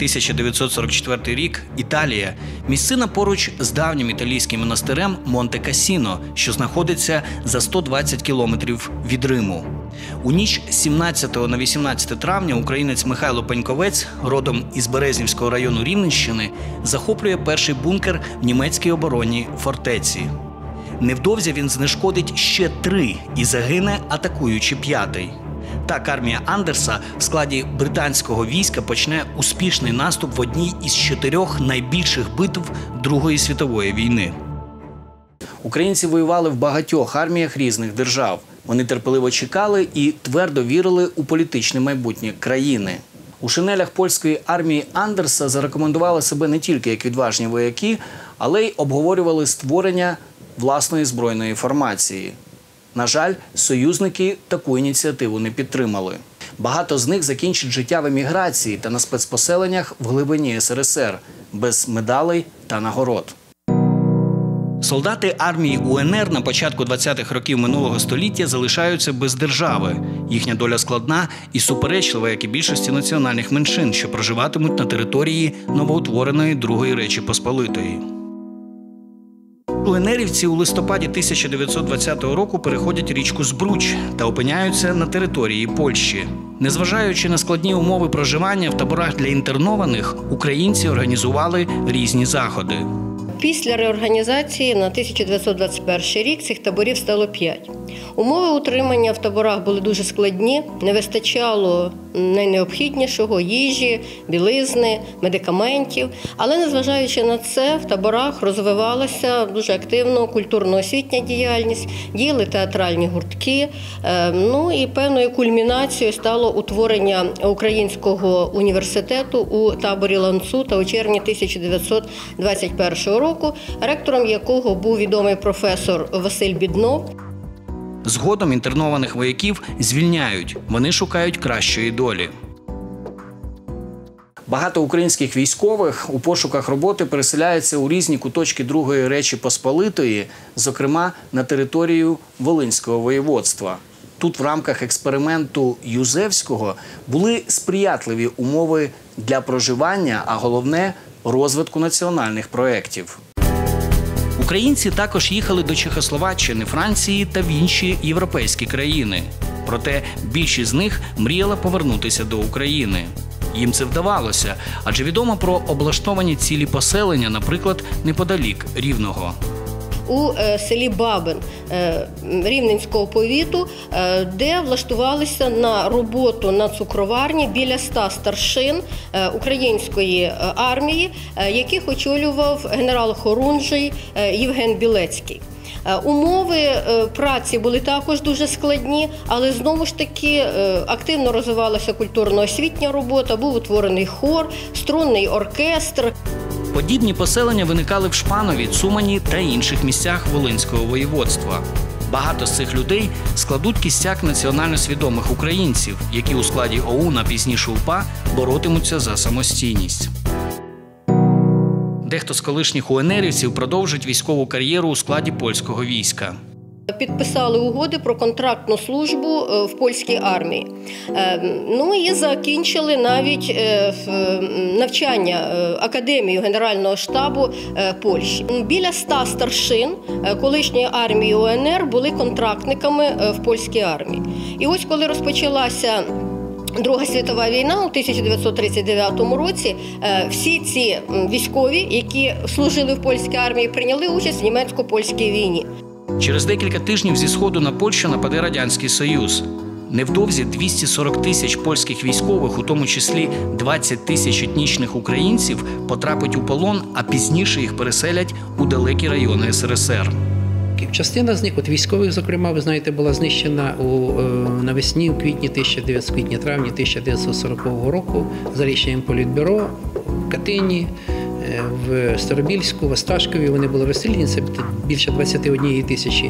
1944 рік. Італія. Місцина поруч з давнім італійським монастирем Монте-Кассіно, що знаходиться за 120 кілометрів від Риму. У ніч з 17 на 18 травня українець Михайло Пеньковець, родом із Березнівського району Рівненщини, захоплює перший бункер в німецькій оборонній фортеці. Невдовзі він знешкодить ще 3 і загине, атакуючи 5-й. Так армія Андерса в складі британського війська почне успішний наступ в одній із 4 найбільших битв Другої світової війни. Українці воювали в багатьох арміях різних держав. Вони терпеливо чекали і твердо вірили у політичне майбутнє країни. У шинелях польської армії Андерса зарекомендували себе не тільки як відважні вояки, але й обговорювали створення власної збройної формації. На жаль, союзники таку ініціативу не підтримали. Багато з них закінчать життя в еміграції та на спецпоселеннях в глибині СРСР, без медалей та нагород. Солдати армії УНР на початку 20-х років минулого століття залишаються без держави. Їхня доля складна і суперечлива, як і більшості національних меншин, що проживатимуть на території новоутвореної Другої Речі Посполитої. УНРівці у листопаді 1920 року переходять річку Збруч та опиняються на території Польщі. Незважаючи на складні умови проживання в таборах для інтернованих, українці організували різні заходи. Після реорганізації на 1921 рік цих таборів стало 5. Умови утримання в таборах були дуже складні, не вистачало найнеобхіднішого – їжі, білизни, медикаментів. Але незважаючи на це, в таборах розвивалася дуже активно культурно-освітня діяльність, діяли театральні гуртки. І певною кульмінацією стало утворення Українського університету у таборі Ланцута у червні 1921 року, ректором якого був відомий професор Василь Біднов. Згодом інтернованих вояків звільняють, вони шукають кращої долі. Багато українських військових у пошуках роботи переселяються у різні куточки Другої Речі Посполитої, зокрема на територію Волинського воєводства. Тут в рамках експерименту Юзевського були сприятливі умови для проживання, а головне – розвитку національних проєктів. Українці також їхали до Чехословаччини, Франції та в інші європейські країни. Проте більшість з них мріяла повернутися до України. Їм це вдавалося, адже відомо про облаштовані цілі поселення, наприклад, неподалік Рівного. У селі Бабин Рівненського повіту, де влаштувалися на роботу на цукроварні біля 100 старшин української армії, яких очолював генерал Хорунжий Євген Білецький. Умови праці були також дуже складні, але знову ж таки активно розвивалася культурно-освітня робота, був утворений хор, струнний оркестр. Подібні поселення виникали в Шпанові, Цумані та інших місцях Волинського воєводства. Багато з цих людей складуть кістяк національно свідомих українців, які у складі ОУН, а пізніше УПА, боротимуться за самостійність. Дехто з колишніх УНРівців продовжить військову кар'єру у складі польського війська. Підписали угоди про контрактну службу в польській армії. І закінчили навіть навчання Академію Генерального штабу Польщі. Біля 100 старшин колишньої армії УНР були контрактниками в польській армії. І ось коли розпочалася Друга світова війна у 1939 році, всі ці військові, які служили в польській армії, прийняли участь в німецько-польській війні. Через декілька тижнів зі Сходу на Польщу нападе Радянський Союз. Невдовзі 240 тисяч польських військових, у тому числі 20 тисяч етнічних українців, потрапить у полон, а пізніше їх переселять у далекі райони СРСР. Частина з них, військових, зокрема, ви знаєте, була знищена навесні, у квітні-травні 1940 року за рішенням Політбюро в Катині, в Старобільську, в Осташкові. Вони були розстріляні, це більше 21 тисячі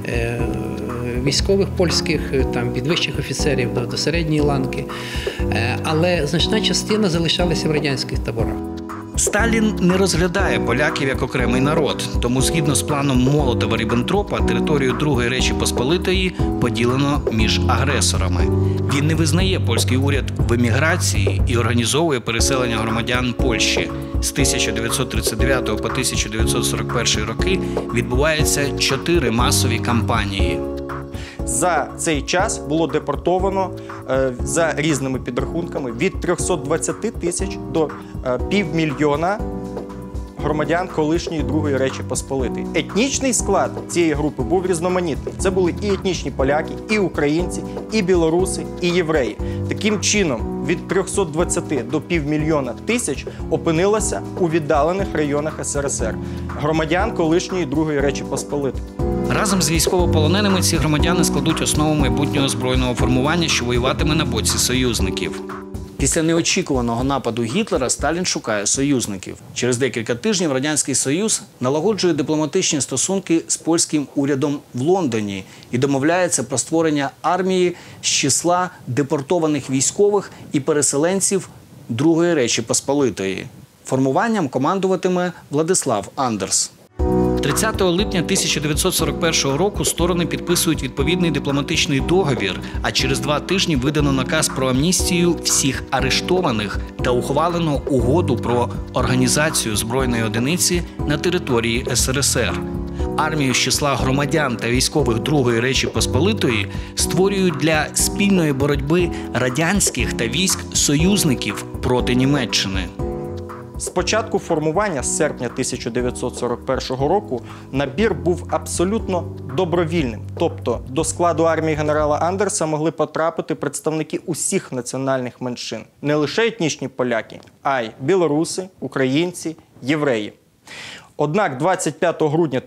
військових польських, там від вищих офіцерів до середньої ланки. Але значна частина залишалася в радянських таборах. Сталін не розглядає поляків як окремий народ, тому згідно з планом Молотова-Ріббентропа територію Другої Речі Посполитої поділено між агресорами. Він не визнає польський уряд в еміграції і організовує переселення громадян Польщі. З 1939 по 1941 роки відбуваються 4 масові кампанії. За цей час було депортовано за різними підрахунками від 320 тисяч до півмільйона громадян колишньої Другої Речі Посполитої. Етнічний склад цієї групи був різноманітний. Це були і етнічні поляки, і українці, і білоруси, і євреї. Таким чином, від 320 до півмільйона тисяч опинилося у віддалених районах СРСР громадян колишньої Другої Речі Посполитої. Разом з військовополоненими ці громадяни складуть основу майбутнього збройного формування, що воюватиме на боці союзників. Після неочікуваного нападу Гітлера Сталін шукає союзників. Через декілька тижнів Радянський Союз налагоджує дипломатичні стосунки з польським урядом в Лондоні і домовляється про створення армії з числа депортованих військових і переселенців Другої Речі Посполитої. Формуванням командуватиме Владислав Андерс. 30 липня 1941 року сторони підписують відповідний дипломатичний договір, а через 2 тижні видано наказ про амністію всіх арештованих та ухвалено угоду про організацію збройної одиниці на території СРСР. Армію з числа громадян та військових Другої Речі Посполитої створюють для спільної боротьби радянських та військ союзників проти Німеччини. З початку формування, з серпня 1941 року, набір був абсолютно добровільним. Тобто до складу армії генерала Андерса могли потрапити представники усіх національних меншин. Не лише етнічні поляки, а й білоруси, українці, євреї. Однак 25 грудня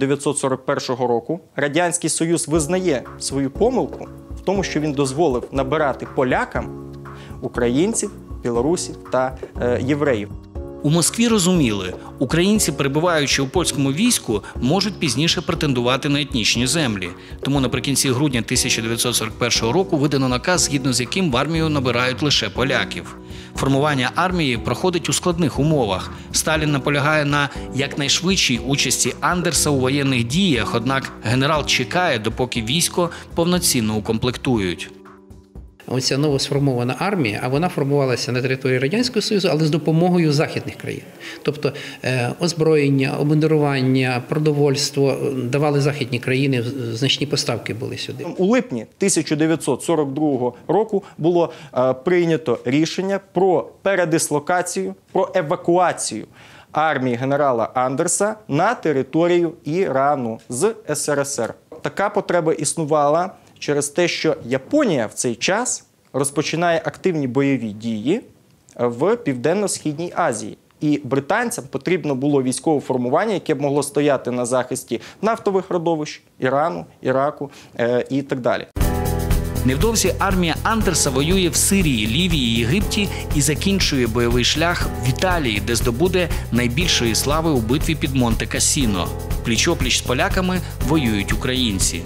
1941 року Радянський Союз визнає свою помилку в тому, що він дозволив набирати полякам українців, білорусів та євреїв. У Москві розуміли, українці, перебуваючи у польському війську, можуть пізніше претендувати на етнічні землі. Тому наприкінці грудня 1941 року видано наказ, згідно з яким в армію набирають лише поляків. Формування армії проходить у складних умовах. Сталін наполягає на якнайшвидшій участі Андерса у воєнних діях, однак генерал чекає, допоки військо повноцінно укомплектують. Оця новосформована армія, а вона формувалася на території Радянського Союзу, але з допомогою західних країн. Тобто озброєння, обмундирування, продовольство давали західні країни, значні поставки були сюди. У липні 1942 року було прийнято рішення про передислокацію, про евакуацію армії генерала Андерса на територію Ірану з СРСР. Така потреба існувала через те, що Японія в цей час розпочинає активні бойові дії в Південно-Східній Азії. І британцям потрібно було військове формування, яке б могло стояти на захисті нафтових родовищ, Ірану, Іраку і так далі. Невдовзі армія Андерса воює в Сирії, Лівії, Єгипті і закінчує бойовий шлях в Італії, де здобуде найбільшої слави у битві під Монте-Кассіно. Пліч-опліч з поляками воюють українці.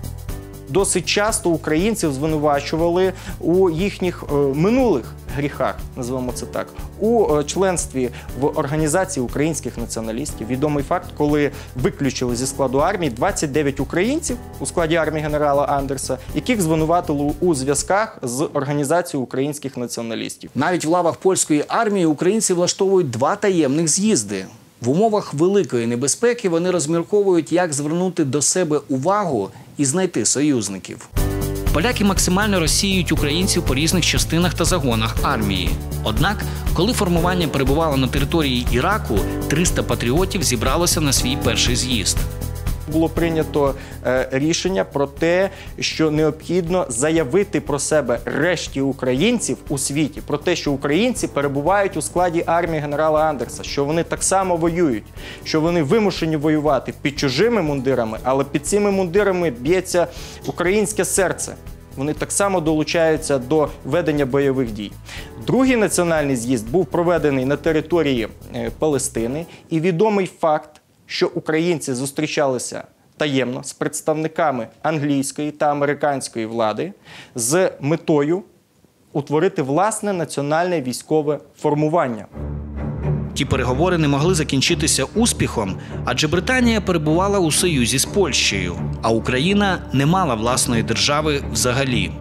Досить часто українців звинувачували у їхніх минулих гріхах, називаємо це так, у членстві в Організації українських націоналістів. Відомий факт, коли виключили зі складу армії 29 українців у складі армії генерала Андерса, яких звинуватили у зв'язках з Організацією українських націоналістів. Навіть в лавах польської армії українці влаштовують 2 таємних з'їзди. В умовах великої небезпеки вони розмірковують, як звернути до себе увагу і знайти союзників. Поляки максимально розсіюють українців по різних частинах та загонах армії. Однак, коли формування перебувало на території Іраку, 300 патріотів зібралося на свій перший з'їзд. Було прийнято рішення про те, що необхідно заявити про себе решті українців у світі, про те, що українці перебувають у складі армії генерала Андерса, що вони так само воюють, що вони вимушені воювати під чужими мундирами, але під цими мундирами б'ється українське серце. Вони так само долучаються до ведення бойових дій. Другий національний з'їзд був проведений на території Палестини, і відомий факт, що українці зустрічалися таємно з представниками англійської та американської влади з метою утворити власне національне військове формування. Ті переговори не могли закінчитися успіхом, адже Британія перебувала у союзі з Польщею, а Україна не мала власної держави взагалі.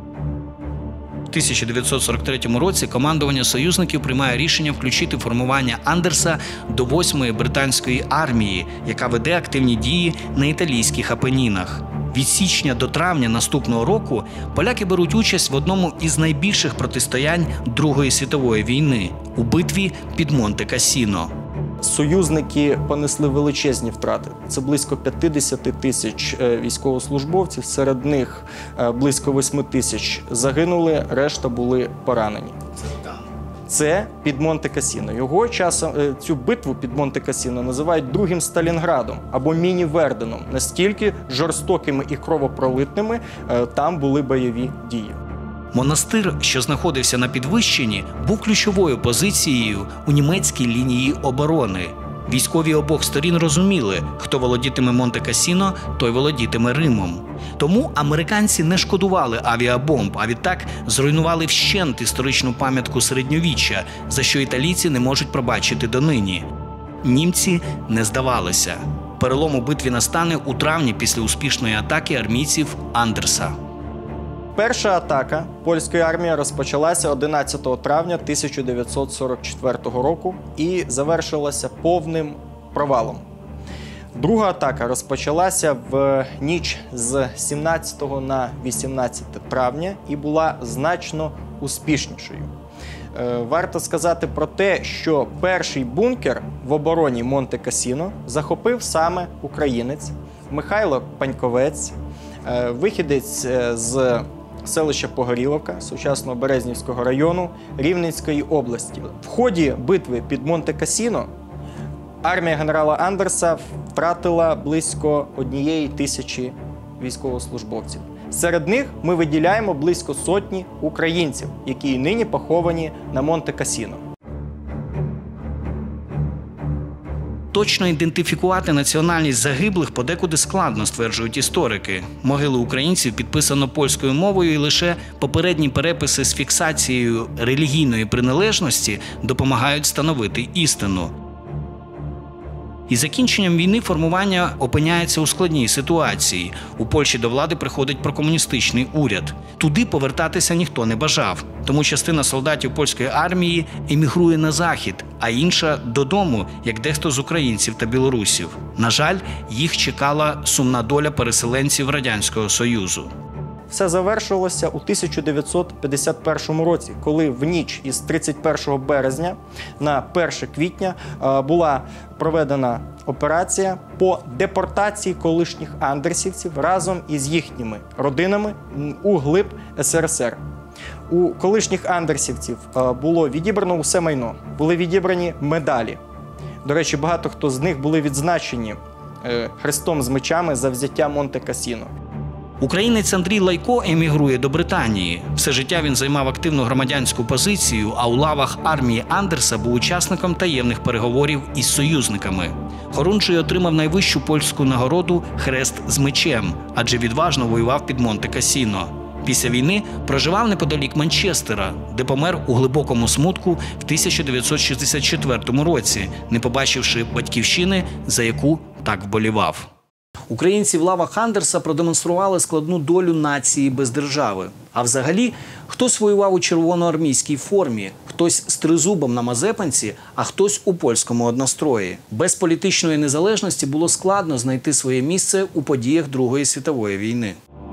У 1943 році командування союзників приймає рішення включити формування Андерса до 8-ї британської армії, яка веде активні дії на італійських Апенінах. Від січня до травня наступного року поляки беруть участь в одному із найбільших протистоянь Другої світової війни – у битві під Монте-Кассіно. Союзники понесли величезні втрати. Це близько 50 тисяч військовослужбовців, серед них близько 8 тисяч загинули, решта були поранені. Це під Монте-Кассіно. Його часом цю битву під Монте-Кассіно називають другим Сталінградом або міні-Верденом. Настільки жорстокими і кровопролитними там були бойові дії. Монастир, що знаходився на підвищенні, був ключовою позицією у німецькій лінії оборони. Військові обох сторін розуміли, хто володітиме Монте-Кассіно, той володітиме Римом. Тому американці не шкодували авіабомб, а відтак зруйнували вщент історичну пам'ятку середньовіччя, за що італійці не можуть пробачити донині. Німці не здавалися. Перелом у битві настане у травні після успішної атаки армійців Андерса. Перша атака польської армії розпочалася 11 травня 1944 року і завершилася повним провалом. Друга атака розпочалася в ніч з 17 на 18 травня і була значно успішнішою. Варто сказати про те, що перший бункер в обороні Монте-Кассіно захопив саме українець Михайло Паньковець, вихідець з селища Погоріловка, сучасного Березнівського району Рівненської області. В ході битви під Монте-Кассіно армія генерала Андерса втратила близько 1000 військовослужбовців. Серед них ми виділяємо близько сотні українців, які і нині поховані на Монте-Кассіно. Точно ідентифікувати національність загиблих подекуди складно, стверджують історики. Могили українців підписано польською мовою, і лише попередні переписи з фіксацією релігійної приналежності допомагають встановити істину. Із закінченням війни формування опиняється у складній ситуації. У Польщі до влади приходить прокомуністичний уряд. Туди повертатися ніхто не бажав, тому частина солдатів польської армії емігрує на захід, а інша – додому, як дехто з українців та білорусів. На жаль, їх чекала сумна доля переселенців Радянського Союзу. Все завершилося у 1951 році, коли в ніч із 31 березня на 1 квітня була проведена операція по депортації колишніх андерсівців разом із їхніми родинами у глиб СРСР. У колишніх андерсівців було відібрано усе майно, були відібрані медалі. До речі, багато хто з них були відзначені хрестом з мечами за взяття Монте-Кассіно. Українець Андрій Лайко емігрує до Британії. Все життя він займав активну громадянську позицію, а у лавах армії Андерса був учасником таємних переговорів із союзниками. Хорунжий отримав найвищу польську нагороду «Хрест з мечем», адже відважно воював під Монте-Кассіно. Після війни проживав неподалік Манчестера, де помер у глибокому смутку в 1964 році, не побачивши батьківщини, за яку так вболівав. Українці в лавах Андерса продемонстрували складну долю нації без держави. А взагалі, хтось воював у червоноармійській формі, хтось з тризубом на Мазепинці, а хтось у польському однострої. Без політичної незалежності було складно знайти своє місце у подіях Другої світової війни.